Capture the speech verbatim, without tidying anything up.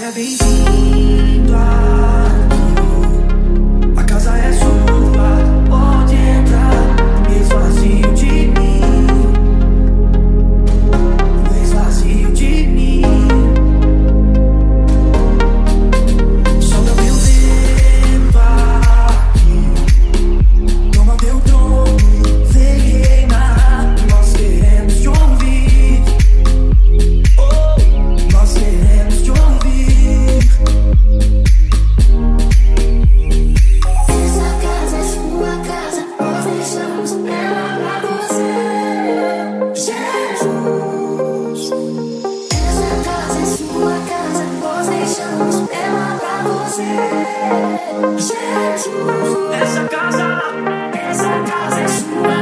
Seja bem-vindo aqui. A casa é sua, pode entrar. Me esvazio de mim, me esvazio de mim. Solta meu vento aqui, toma teu trono, vem reinar. Nós queremos te ouvir, oh, nós queremos te ouvir. Essa casa é sua casa, nós deixamos ela pra você, Jesus. Essa casa é sua casa, nós deixamos ela pra você, Jesus. Essa casa, essa casa é sua